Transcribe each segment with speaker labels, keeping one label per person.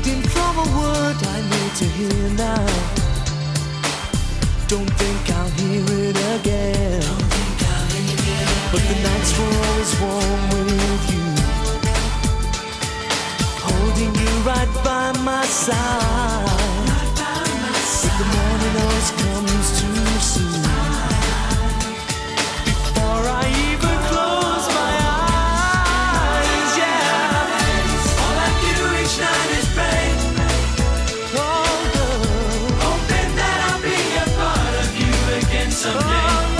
Speaker 1: waiting for a word I need to hear now. Don't think I'll hear it again. But the nights were always warm with you, holding you right by my side. But the morning always comes too soon. Before I even close my eyes, yeah. All I do each night is pray. Oh, girl, hoping that I'll be a part of you again someday.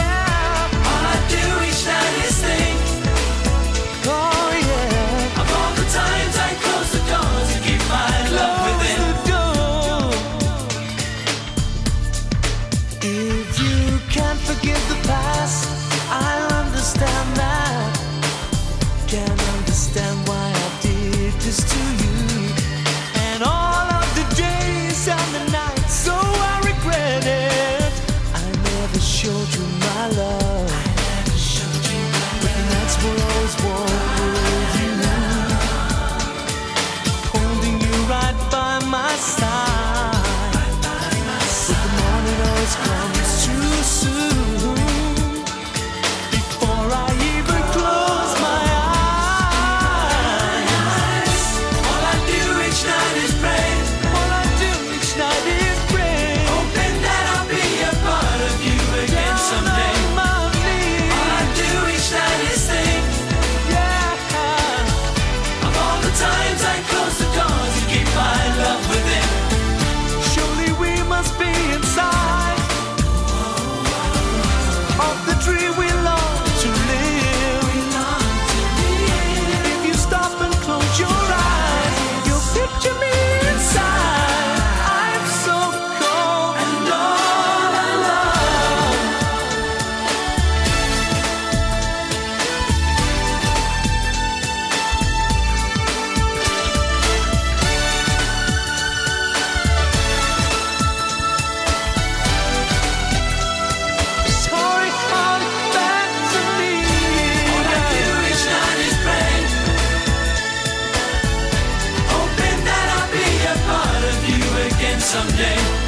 Speaker 1: Forgive the past, I understand that. Can't understand why I did this to you. And all of the days and the nights, so I regret it. I never showed you my love. But the nights were always warm with you, holding you right by my side. But the morning always comes too soon. Someday